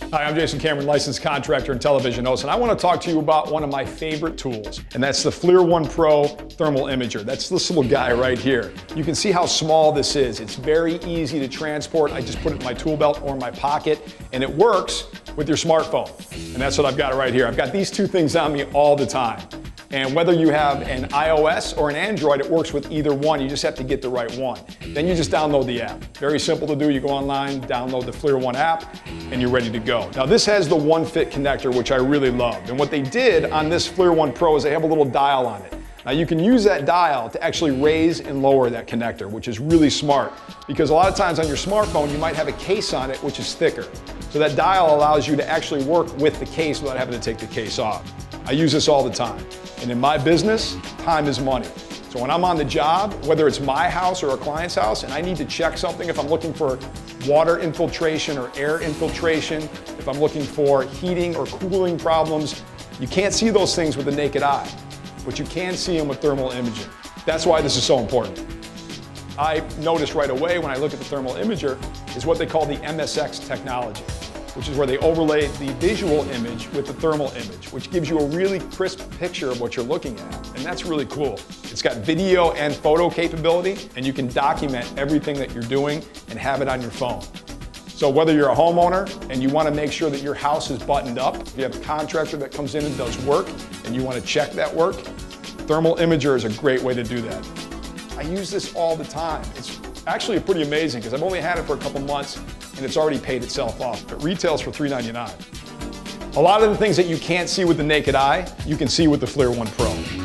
Hi, I'm Jason Cameron, licensed contractor and television host, and I want to talk to you about one of my favorite tools, and that's the FLIR 1 Pro thermal imager. That's this little guy right here. You can see how small this is. It's very easy to transport. I just put it in my tool belt or in my pocket, and it works with your smartphone. And that's what I've got right here. I've got these two things on me all the time. And whether you have an iOS or an Android, it works with either one. You just have to get the right one. Then you just download the app. Very simple to do. You go online, download the FLIR 1 app, and you're ready to go. Now this has the one fit connector, which I really loved. And what they did on this FLIR 1 Pro is they have a little dial on it. Now you can use that dial to actually raise and lower that connector, which is really smart, because a lot of times on your smartphone, you might have a case on it, which is thicker. So that dial allows you to actually work with the case without having to take the case off. I use this all the time. And in my business, time is money. So when I'm on the job, whether it's my house or a client's house, and I need to check something, if I'm looking for water infiltration or air infiltration, if I'm looking for heating or cooling problems, you can't see those things with the naked eye, but you can see them with thermal imaging. That's why this is so important. I noticed right away when I look at the thermal imager is what they call the MSX technology, which is where they overlay the visual image with the thermal image, which gives you a really crisp picture of what you're looking at. And that's really cool. It's got video and photo capability, and you can document everything that you're doing and have it on your phone. So whether you're a homeowner and you want to make sure that your house is buttoned up, if you have a contractor that comes in and does work and you want to check that work, thermal imager is a great way to do that. I use this all the time. It's actually pretty amazing because I've only had it for a couple months and it's already paid itself off. It retails for $3.99. A lot of the things that you can't see with the naked eye, you can see with the FLIR 1 Pro.